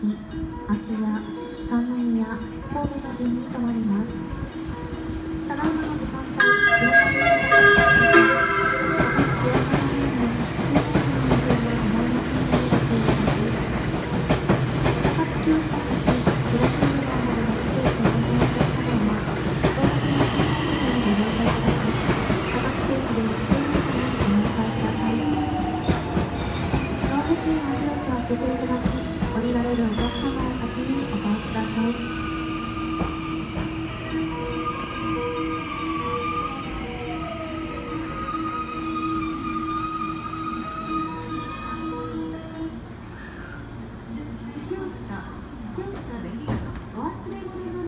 き、芦屋、三宮、神戸の順に停まります。ただいまの時間帯、両側